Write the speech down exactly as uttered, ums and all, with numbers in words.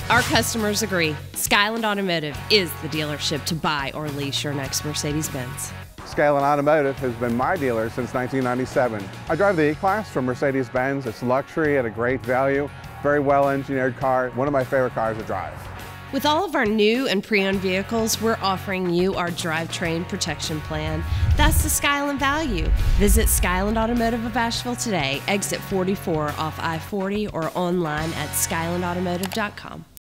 Our customers agree. Skyland Automotive is the dealership to buy or lease your next Mercedes-Benz. Skyland Automotive has been my dealer since nineteen ninety-seven. I drive the E-Class from Mercedes-Benz. It's luxury at a great value, very well-engineered car, one of my favorite cars to drive. With all of our new and pre-owned vehicles, we're offering you our drivetrain protection plan. That's the Skyland value. Visit Skyland Automotive of Asheville today, exit forty-four off I forty, or online at skyland automotive dot com.